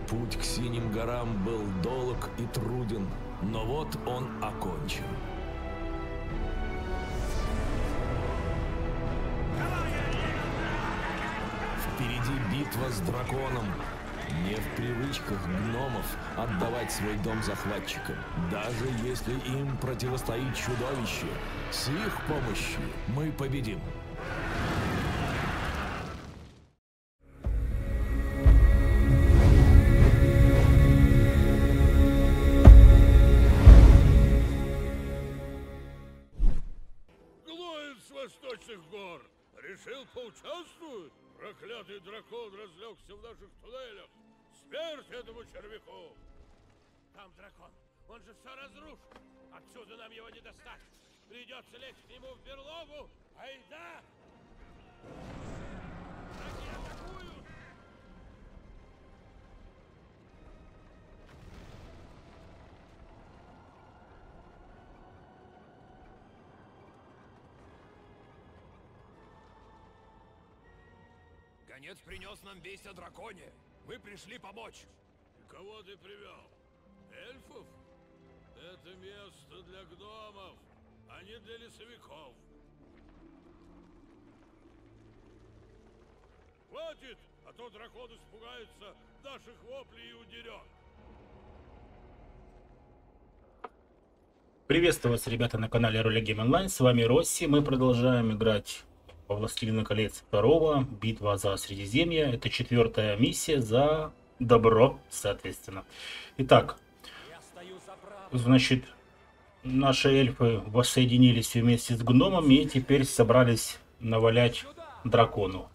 Путь к Синим горам был долг и труден, но вот он окончен. Впереди битва с драконом. Не в привычках гномов отдавать свой дом захватчикам, даже если им противостоит чудовище. С их помощью мы победим. Глоин с восточных гор решил поучаствовать? Проклятый дракон разлегся в наших туннелях. Смерть этому червяку! Там дракон, он же все разрушит. Отсюда нам его не достать. Придется лезть к нему в берлогу. Айда! Враги атакуют! Гонец принес нам весть о драконе. Мы пришли помочь. Кого ты привел? Эльфов? Это место для гномов, а не для лесовиков. Хватит, а то дракон испугается наших воплей и удерет. Приветствую вас, ребята, на канале Роли Гейм Онлайн. С вами Росси. Мы продолжаем играть во Властелина колец 2. Битва за Средиземье. Это 4-я миссия за добро, соответственно. Итак, значит, наши эльфы воссоединились вместе с гномами и теперь собрались навалять дракону.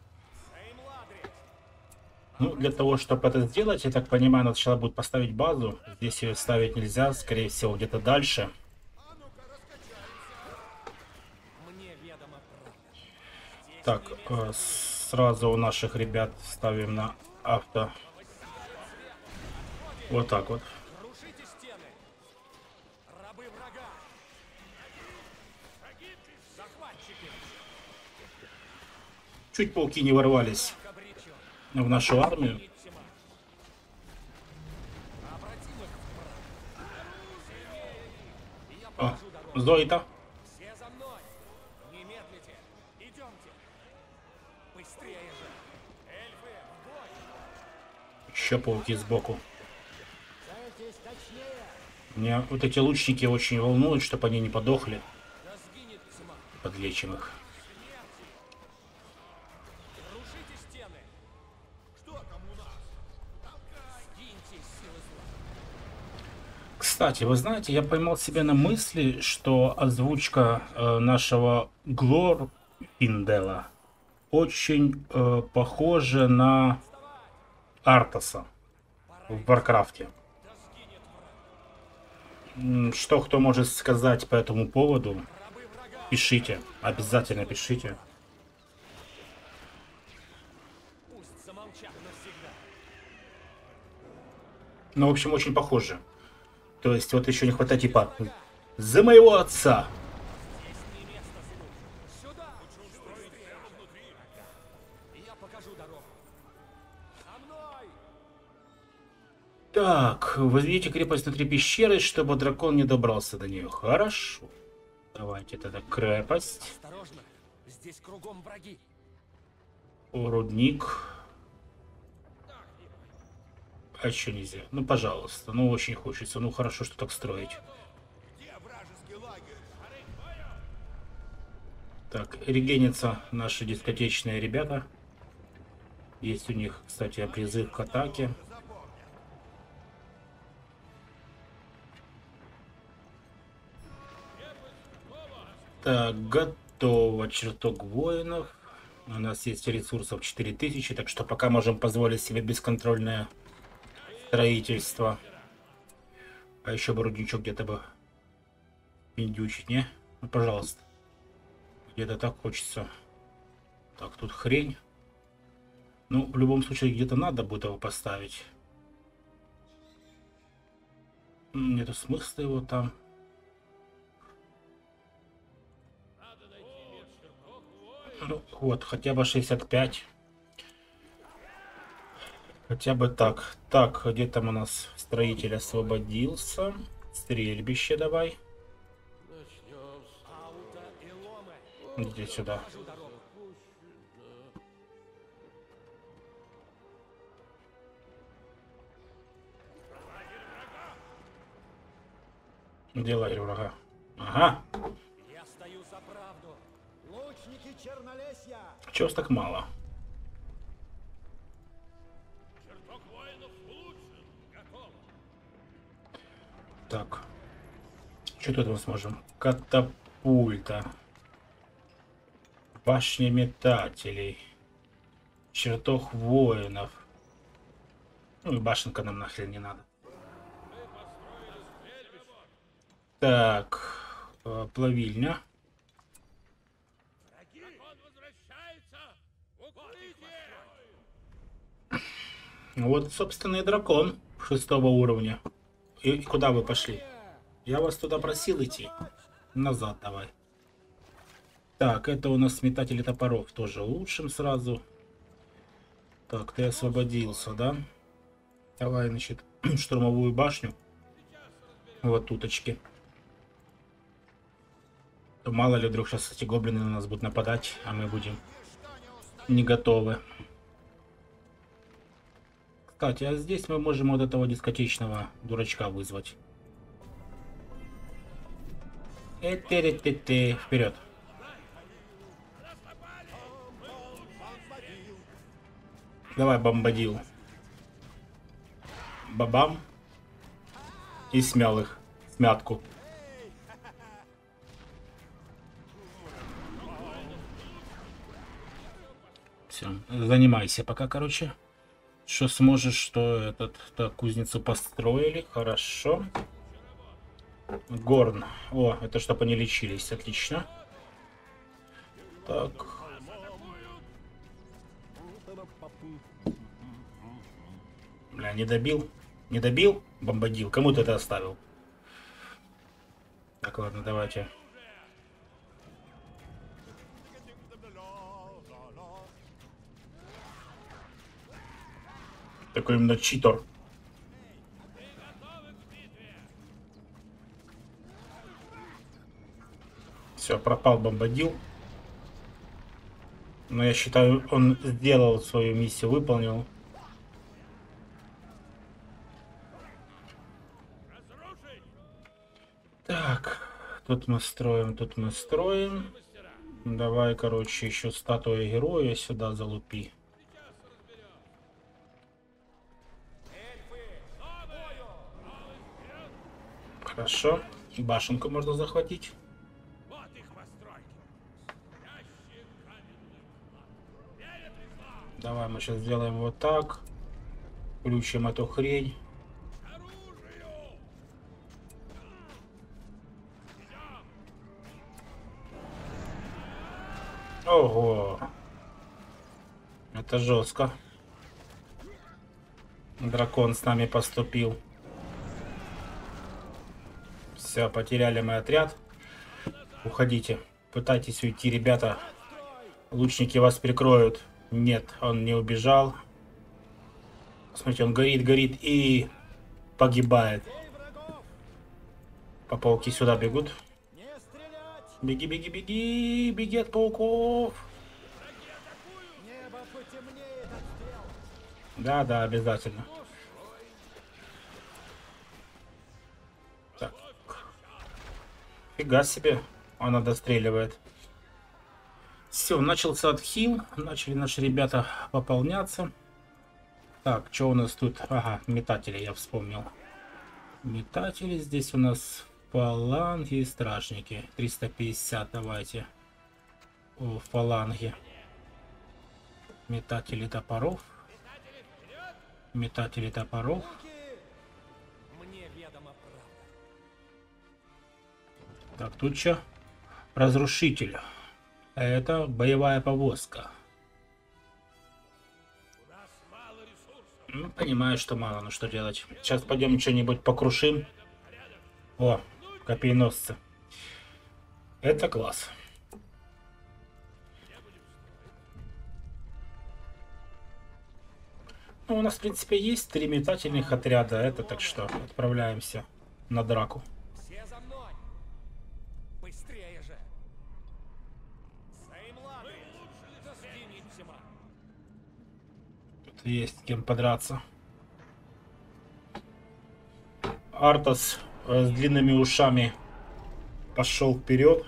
Ну, для того, чтобы это сделать, я так понимаю, надо сначала будет поставить базу. Здесь ее ставить нельзя, скорее всего, где-то дальше. Так, сразу у наших ребят ставим на авто. Вот так вот. Чуть пауки не ворвались в нашу армию. О, Зоита. Еще пауки сбоку. Меня вот эти лучники очень волнуют, чтобы они не подохли. Подлечим их. Кстати, вы знаете, я поймал себя на мысли, что озвучка нашего Глорфиндела очень похожа на Артаса в Варкрафте. Что кто может сказать по этому поводу? Пишите, обязательно пишите. Ну, в общем, очень похоже. То есть, вот еще не хватает, типа, за моего отца. Так, возведите крепость внутри пещеры, чтобы дракон не добрался до нее. Хорошо. Давайте тогда крепость. Осторожно, здесь кругом враги. Рудник. А еще нельзя. Ну, пожалуйста. Ну, очень хочется. Ну, хорошо, что так строить. Так, регенятся наши дискотечные ребята. Есть у них, кстати, призыв к атаке. Так, готово. Чертог воинов. У нас есть ресурсов 4000, так что пока можем позволить себе бесконтрольное строительство. А еще бы рудничок где-то бы пиндючить, не? Ну, пожалуйста. Где-то так хочется. Так, тут хрень. Ну, в любом случае, где-то надо будет его поставить. Нету смысла его там. Ну, вот, хотя бы 65. Хотя бы так. Так, где там у нас строитель освободился? Стрельбище давай. Начнем Иди сюда. Где лагерь врага? Ага. Я стою за правду. Лучники Чернолесья! Чего ж так мало? чертог воинов улучшен. Готово. Так. Что тут мы сможем? Катапульта. Башня метателей. Чертог воинов. Ну и башенка нам нахрен не надо. Так. Плавильня. Дракон возвращается в укрытие. Вот, собственно, и дракон 6-го уровня. И куда вы пошли? Я вас туда просил идти. Назад давай. Так, это у нас метатели топоров. Тоже улучшим сразу. Так, ты освободился, да? Давай, значит, штурмовую башню. Вот туточки. То мало ли вдруг сейчас эти гоблины на нас будут нападать, а мы будем не готовы. Кстати, а здесь мы можем вот этого дискотечного дурачка вызвать. Вперед. Давай, бомбадил. Бабам. И смял их. Смятку. Все, занимайся пока, короче. Что сможешь, что этот... Так, кузницу построили. Хорошо. Горн. О, это чтобы они лечились. Отлично. Так. Бля, не добил. Не добил? Бомбадил. Кому ты это оставил? Так, ладно, давайте. Такой именно читер. Все, пропал бомбадил. Но я считаю, он сделал свою миссию, выполнил. Так, тут мы строим, тут мы строим. Давай, короче, еще статуя героя сюда залупи. Хорошо. Башенку можно захватить. Вот их постройки. Ящик каменных лад. Давай мы сейчас сделаем вот так. Включим эту хрень. Ого. Это жестко. Дракон с нами поступил. Все, потеряли мы отряд. Уходите. Пытайтесь уйти, ребята. Лучники вас прикроют. Нет, он не убежал. Смотрите, он горит, горит и погибает. По пауки сюда бегут. Беги, беги, беги, беги от пауков. Да, да, обязательно. Так. Фига себе, она достреливает. Все, начался отхил. Начали наши ребята пополняться. Так, что у нас тут? Ага, метатели, я вспомнил. Метатели здесь у нас фаланги и стражники. 350, давайте. О, фаланги. Метатели топоров. Метатели топоров. Мне ведома правда. Так, тут что? Разрушитель. Это боевая повозка. У нас мало ресурсов. Ну, понимаю, что мало, но что делать. Сейчас пойдем что-нибудь покрушим. О, копейносцы. Это класс. Ну, у нас, в принципе, есть 3 метательных отряда. Это так что отправляемся на драку. Все за мной! Быстрее же! Сеймладу! Да сдвинется! Тут есть с кем подраться. Артас с длинными ушами пошел вперед.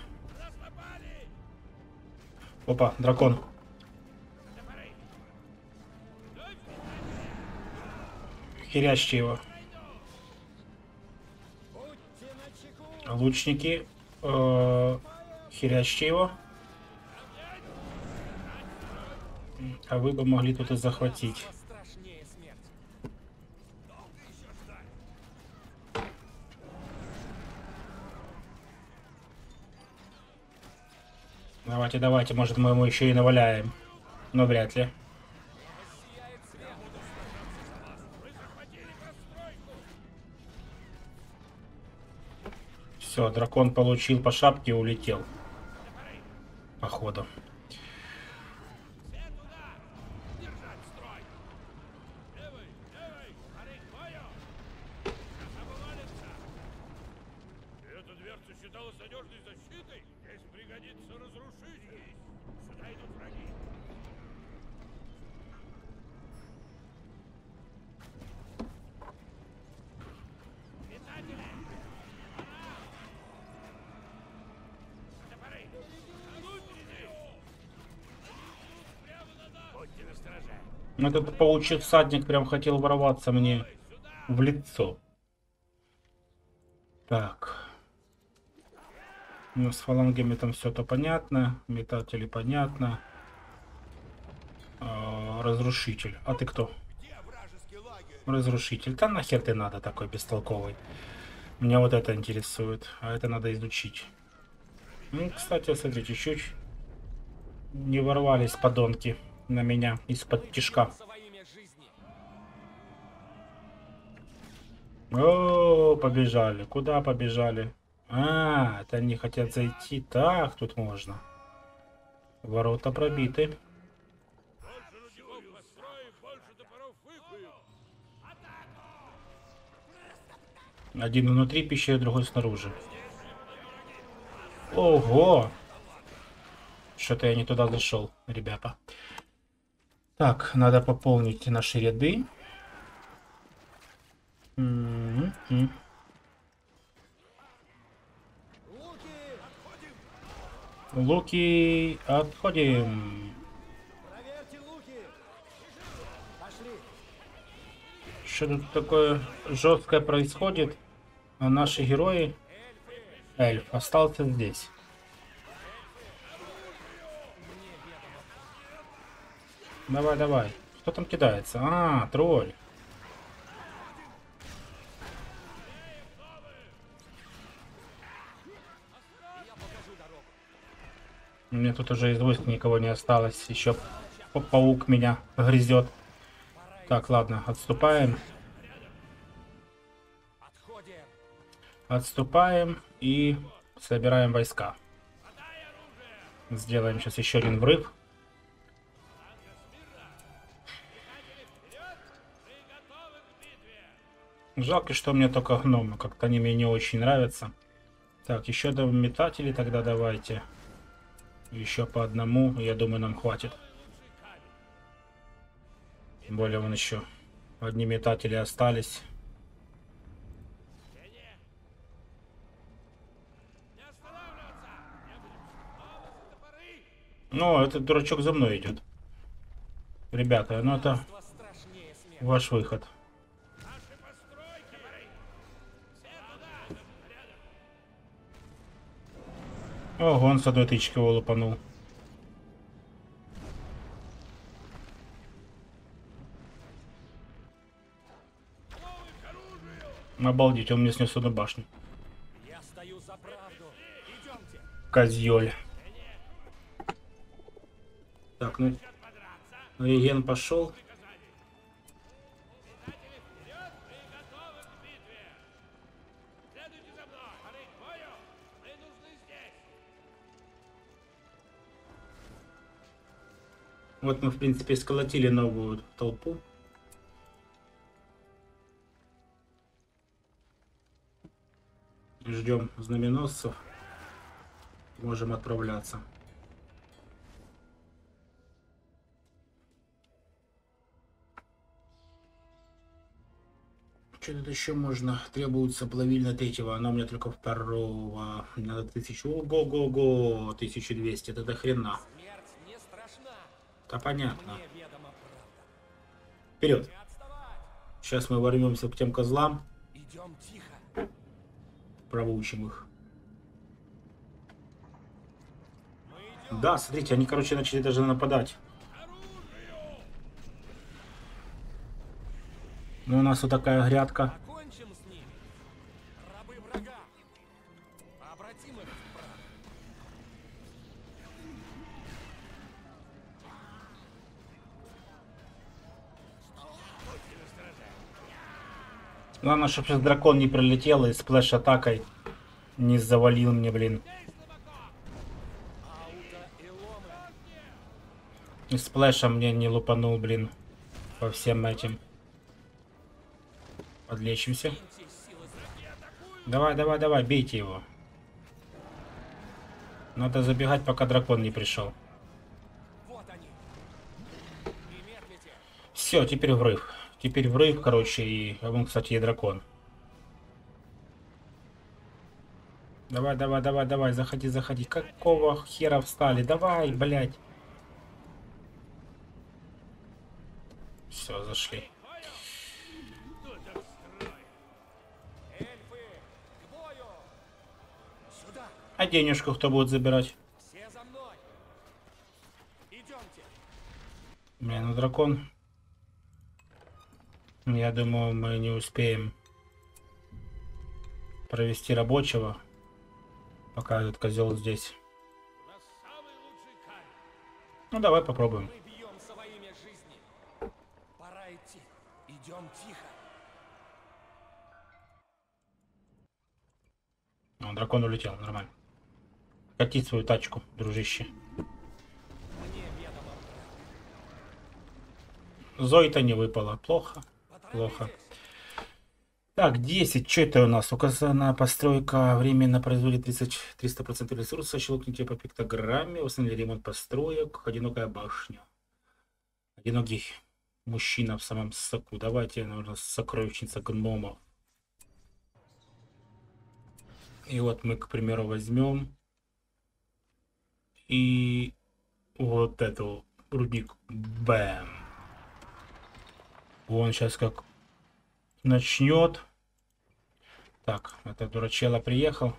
Опа, дракон. Херящие его. Будьте начеку! Лучники. Херящие его. А вы бы могли тут и захватить. Что страшнее смерти? Давайте, давайте, может мы ему еще и наваляем. Но вряд ли. Все, дракон получил по шапке и улетел. Походу. Эта дверца считалась надежной защитой. Здесь пригодится разрушить их. Сюда идут враги. Этот паучий всадник прям хотел ворваться мне в лицо. Так. Ну, с фалангами там все то понятно. Метатели понятно. Разрушитель. А ты кто? Разрушитель. Да нахер ты надо такой бестолковый? Меня вот это интересует. А это надо изучить. Ну, кстати, смотри, чуть-чуть не ворвались подонки на меня из-под тишка. Во имя жизни! О, побежали. Куда побежали? А, это они хотят зайти. Так, тут можно. Ворота пробиты. Больше рудников построим, больше топоров выкуем. Один внутри пещеры, другой снаружи. Ого! Что-то я не туда зашел, ребята. Так, надо пополнить наши ряды. Луки, отходим. Проверьте луки! Пошли! Что тут такое жесткое происходит? А наши герои... Эльф остался здесь. Давай, давай. Кто там кидается? А, тролль. У меня тут уже из войск никого не осталось. Еще паук меня грызет. Так, ладно, отступаем. Отходим! Отступаем и собираем войска. Сделаем сейчас еще один врыв. Жалко, что мне только гномы. Как-то они мне не очень нравятся. Так, еще до метателей тогда давайте. Еще по одному, я думаю, нам хватит. Тем более вон еще одни метатели остались. Ну, этот дурачок за мной идет. Ребята, ну это Что страшнее смерти? ваш выход. Ого, он с одной тычки его лупанул. Обалдеть, он мне снес одну башню. Я стою за правду! Идемте! Козёль. Так, ну... Реген пошел. Вот мы, в принципе, сколотили новую толпу. Ждем знаменосцев. Можем отправляться. Что тут еще можно? Требуется плавильня третьего. Она у меня только второго. Надо 1000. Ого-го-го. 1200. Это до хрена. Смерть не страшна. Да понятно. Мне ведома правда. Вперед. Не отставать. Сейчас мы ворвемся к тем козлам. Идем тихо. Провучим их. Да, смотрите, они, короче, начали даже нападать. Ну, у нас вот такая грядка. Покончим с ними. Рабы врага. Обратим их в прах. Главное, чтобы сейчас дракон не прилетел и сплэш-атакой не завалил мне, блин. Аута и ломы. И сплэшем мне не лупанул, блин. По всем этим. Подлечимся. Давай, давай, давай, бейте его. Надо забегать, пока дракон не пришел. Вот они. Примедлите. Все, теперь врыв. Теперь врыв, короче, и он, кстати, и дракон. Давай, давай, давай, давай, заходи, заходи. Какого хера встали? Давай, блядь. Все, зашли. Эльфы, к бою. Сюда. А денежку кто будет забирать? Все за мной. Идемте. Блин, ну дракон. Я думаю, мы не успеем провести рабочего, пока этот козел здесь. У нас самый лучший камень. Ну давай попробуем. Мы бьемся во имя жизни. Пора идти. Идем тихо. О, дракон улетел, нормально. Кати свою тачку, дружище. Мне ведомо правда. Зои-то не выпало. Плохо. Плохо. Так, 10. Что это у нас? Указана постройка временно производит 300% ресурса. Щелкните по пиктограмме. Установили ремонт построек. Одинокая башня. Одинокий мужчина в самом соку. Давайте, наверное, сокровищница гномов. И вот мы, к примеру, возьмем и вот эту рудник. Бэм. Он сейчас как начнет. Так, это дурачело приехал.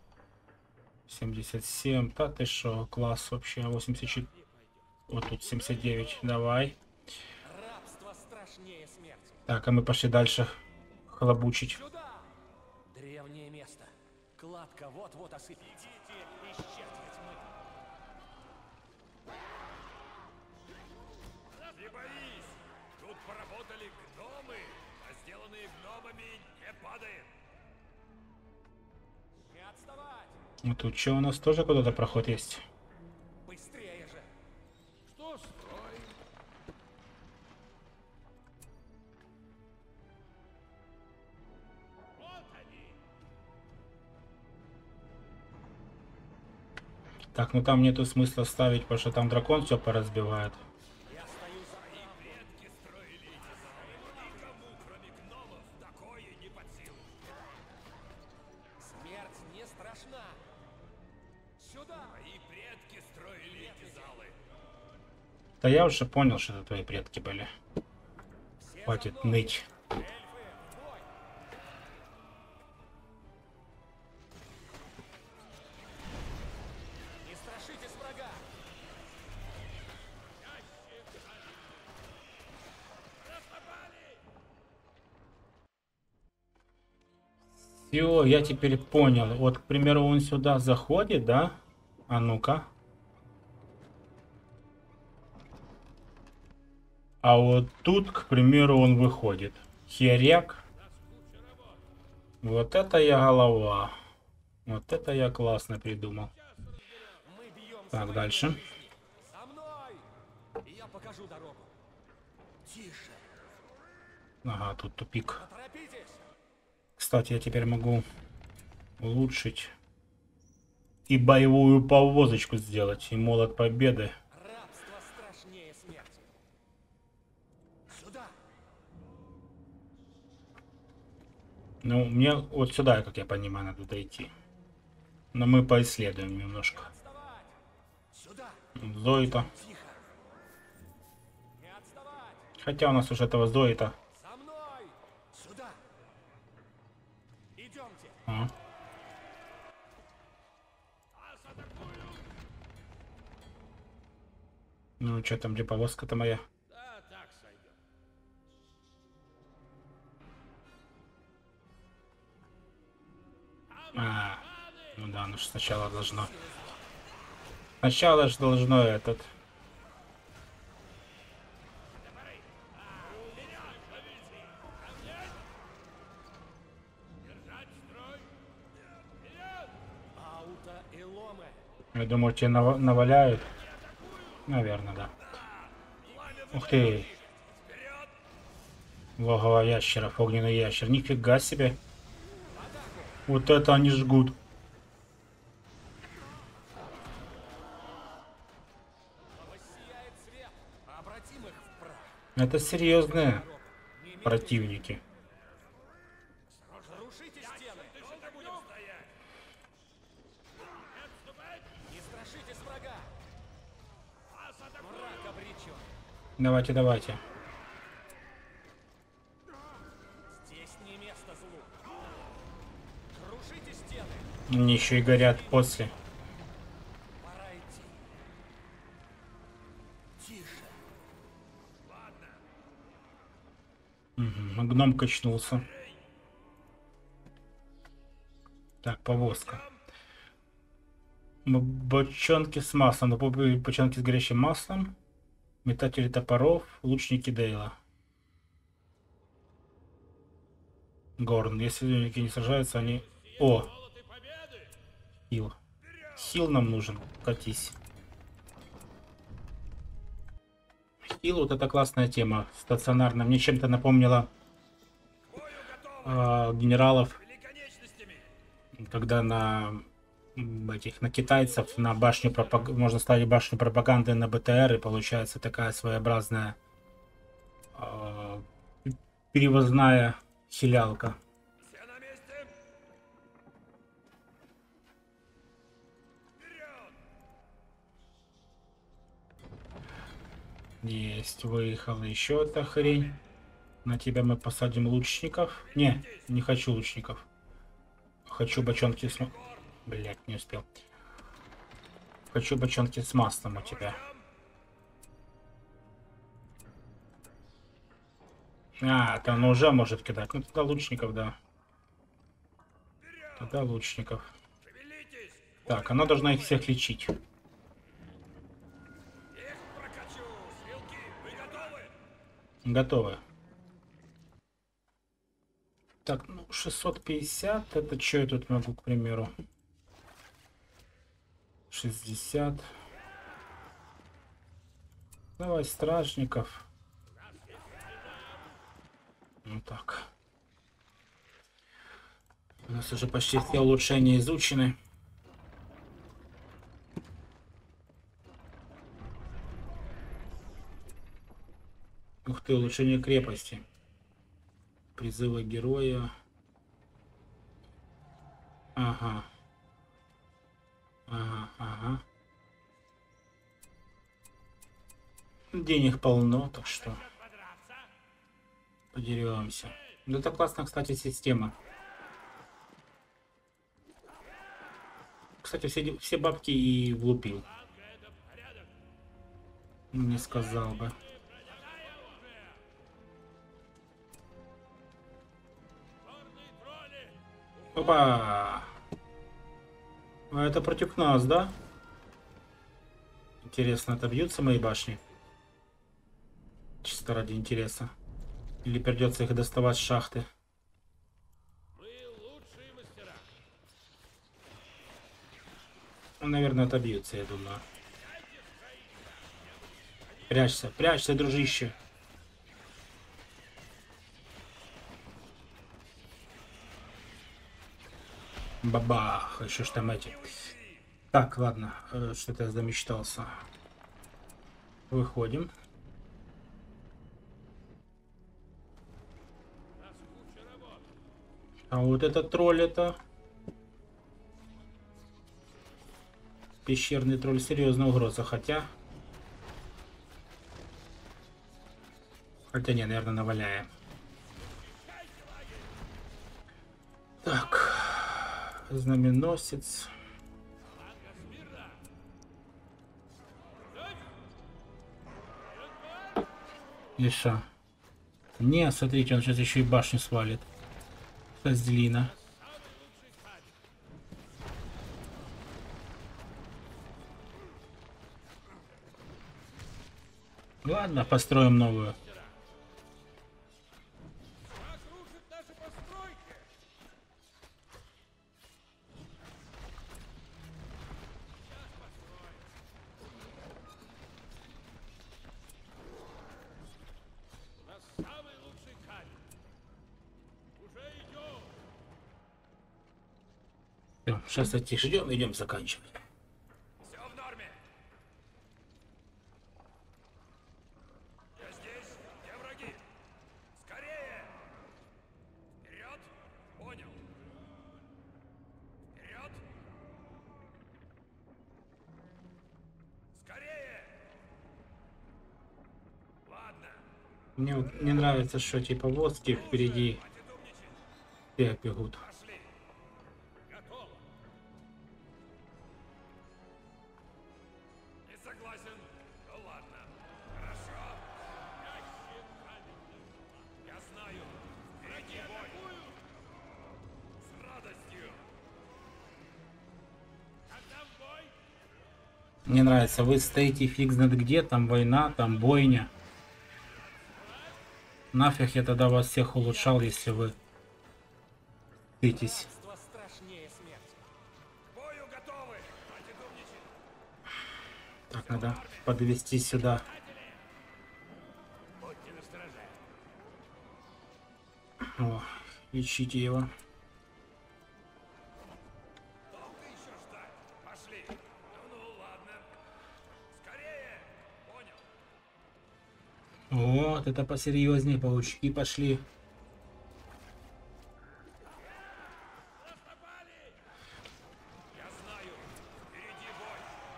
77. Да ты шо, класс вообще. 84. Вот тут 79. Давай. Рабство страшнее смерти. Так, а мы пошли дальше хлобучить. Сюда. Древнее место. Кладка вот-вот осыпется. Идите, исчадья тьмы. Не боись! Тут поработали гномы, а сделанные гномами не падает. Не отставать. Вот тут что у нас тоже куда-то проход есть. Быстрее же. Что строим? Вот они. Так, ну там нету смысла ставить, потому что там дракон все поразбивает. Я стою за И предки строили эти залы. Никому, кроме гномов, такое не под силу. Смерть не страшна. Сюда. Мои предки строили эти залы. Да я уже понял, что это твои предки были. Все Хватит за мной. ныть. Эльфы, в бой. Не страшитесь врага. Все, я теперь понял. Вот, к примеру, он сюда заходит, да? А ну-ка. А вот тут, к примеру, он выходит. Херяк. Вот это я голова. Вот это я классно придумал. Мы бьемся Так, во дальше. имя жизни. За мной. И я покажу дорогу. Тише. Ага, тут тупик. Поторопитесь. Кстати, я теперь могу улучшить. И боевую повозочку сделать. И молот победы. Рабство страшнее смерти. Сюда. Ну, мне вот сюда, как я понимаю, надо дойти. Но мы поисследуем немножко. Отставать. Сюда. Зоита. Тихо. Не отставать. Хотя у нас уже этого Зоита. За мной. Сюда. Идемте. А. Ну, что там, где повозка-то моя? Да, так сойдет. А, ну да, ну ж сначала должно. Сначала же должно этот. Аута и Ломе. Я думаю, тебе наваляют. Наверное, да. Ух ты. Логово ящеров, огненный ящер. Нифига себе. Вот это они жгут. Воссияет свет. Обратим их в прах. Это серьезные противники. Рушите стены. Долго будем стоять. Не страшитесь врага. Враг обречен. Давайте, давайте. Здесь не место злу. Крушите стены. Они еще и горят после. Пора идти. Тише. Угу, гном качнулся. Так, повозка. Бочонки с маслом. Бочонки с горящим маслом. Метатели топоров. Лучники Дейла. Горн. Если люди не сражаются, они... О! Хил. Хил нам нужен. Катись. Хил, вот это классная тема. Стационарно. Мне чем-то напомнило генералов, когда на этих, на китайцев, на башню можно ставить башню пропаганды на БТР, и получается такая своеобразная перевозная хилялка. Все на месте. Есть, выехала еще эта хрень. На тебя мы посадим лучников. Не хочу лучников. Хочу бочонки с... Блять, не успел. Хочу бочонки с маслом у тебя. А, это оно уже может кидать. Ну тогда лучников, да. Тогда лучников. Шевелитесь. Так, оно должно их всех лечить. Их прокачу. Стрелки, вы готовы? Готовы. Так, ну 650. Это что я тут могу, к примеру? 60. Давай стражников. Вот так. У нас уже почти все улучшения изучены. Ух ты, улучшение крепости. Призывы героя. Ага. Ага. Денег полно, так что подеремся. Ну, это классная, кстати, система. Кстати, все бабки и влупил. Не сказал бы. Опа! А это против нас, да? Интересно, отобьются мои башни? Чисто ради интереса. Или придется их доставать с шахты? Мы лучшие мастера. Ну, наверное, отобьются, я думаю. Прячься, прячься, дружище. Бабах, еще ж там эти. Так, ладно, что-то я замечтался. Выходим. А вот этот тролль это... Пещерный тролль серьезная угроза, хотя... Хотя не, наверное, наваляем. Так. Знаменосец. И шо? Не, смотрите, он сейчас еще и башню свалит. Козлина. Ладно, построим новую. Сейчас тише идем, идем заканчивать. Все в норме. Я здесь. Где враги? Скорее! Вперед! Понял. Вперед! Скорее! Ладно. Мне вот не нравится, что типа водки впереди Хватит умничать. все бегут. Пошли. Готово. Не согласен. Ну ладно. Хорошо. Я знаю. Впереди бой. С радостью. Когда в бой? Мне нравится, вы стоите фиг знает где, там война, там бойня. Нафиг я тогда вас всех улучшал, если вы стыдитесь. Братство страшнее смерти. К бою готовы. Хватит умничать. Так, надо подвести сюда. Будьте настороже. О, ищите его. Долго еще ждать? Пошли. Ну, ладно. Скорее. Понял. Вот, это посерьезнее, паучки пошли. Я знаю. Впереди бой.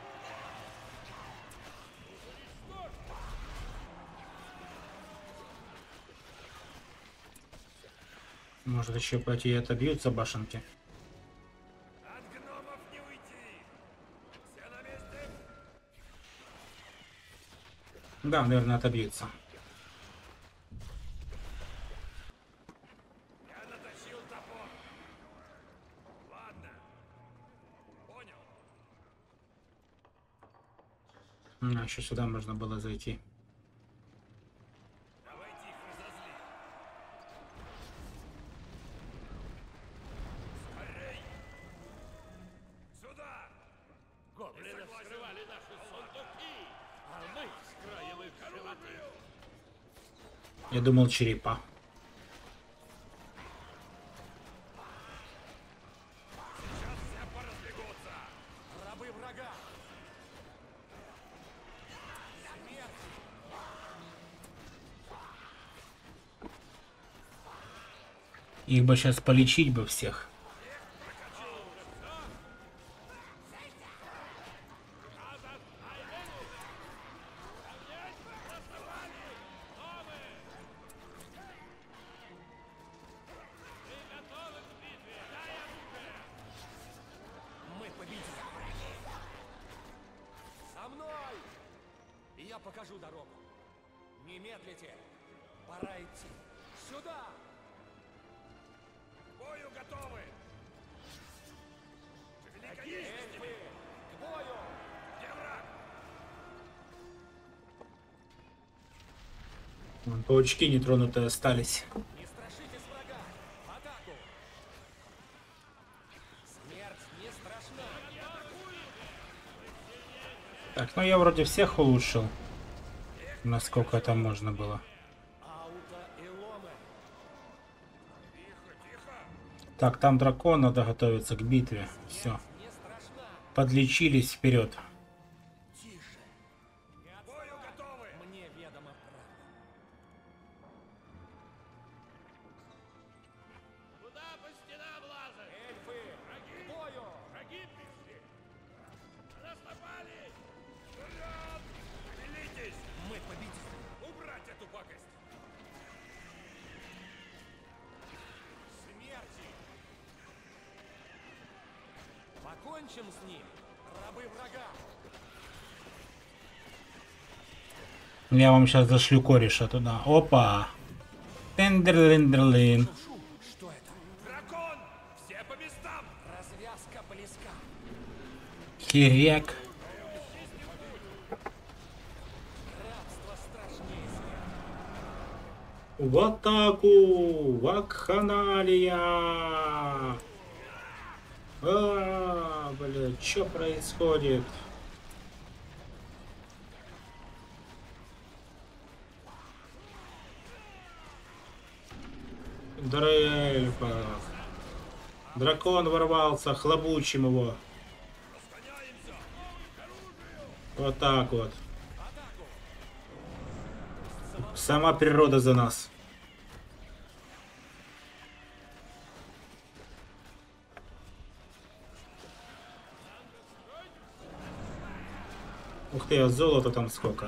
Может еще пойти и отобьются башенки. От гномов не уйти. Все на месте? Да, наверное, отобьются. Я натащил топор. Ладно. Понял. А, еще сюда можно было зайти. Давайте их разозлим. Скорей! Сюда! Гоблины вскрывали наши сундуки, а мы вскроем их животы. Я думал, черепа. Сейчас все поразбегутся! Рабы врага. Их бы сейчас полечить бы всех. Мы победим. За мной! И я покажу дорогу. Не медлите. Пора идти. Сюда! К бою готовы! Великая есть! Эльфы! К бою! Где враг? Вон, паучки нетронутые остались. Не страшитесь врага! В атаку! Смерть не страшна! Так, ну я вроде всех улучшил. Насколько это можно было. Аута и ломы! Тихо, тихо! Так, там дракон, надо готовиться к битве. Все. Не страшна. Подлечились, вперед. Тише. К бою готовы! Мне ведомо правда. Куда по стенам лазать? Эльфы, к бою! Враги пришли! На нас напали! Вперед! Велитесь! Мы победили. Убрать эту пакость! Смерти! Покончим с ним, рабы врага! Я вам сейчас зашлю кореша туда. Опа. Тендерлиндерлин. Шум, что это? Дракон! Все по местам! Развязка близка. Хирек. Рабство страшнее смерти. В атаку! Вакханалия! Блядь, что происходит? Дрельфа. Дракон ворвался, хлобучим его. Вот так вот. Сама природа за нас. Ух ты, а золота там сколько.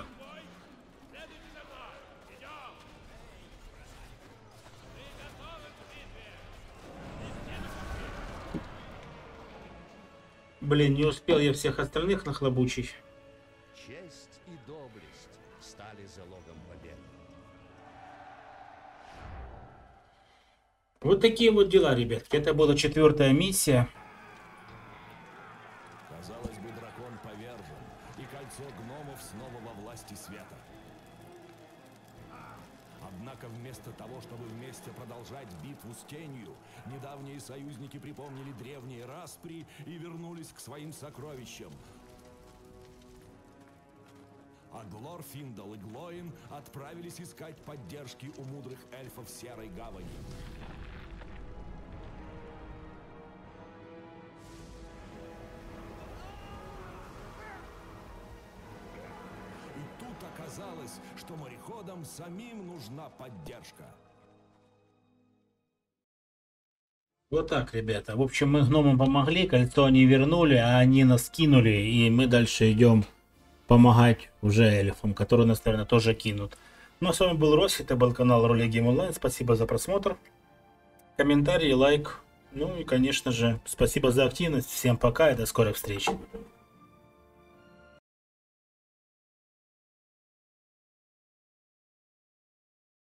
Блин, не успел я всех остальных нахлобучить. Честь и доблесть стали залогом победы. Вот такие вот дела, ребятки. Это была 4-я миссия. Казалось бы, дракон повержен, и кольцо гномов снова во власти света. Однако вместо того, чтобы вместе продолжать битву с тенью, недавние союзники припомнили древние распри и вернулись к своим сокровищам. А Глорфиндал и Глоин отправились искать поддержки у мудрых эльфов Серой Гавани. И тут оказалось, что мореходам самим нужна поддержка. Вот так, ребята. В общем, мы гномам помогли, кольцо они вернули, а они нас кинули, и мы дальше идем помогать уже эльфам, которые нас, наверное, тоже кинут. Ну, а с вами был Рос, это был канал Роли Гейм Онлайн. Спасибо за просмотр, комментарии, лайк. Ну и, конечно же, спасибо за активность. Всем пока и до скорых встреч.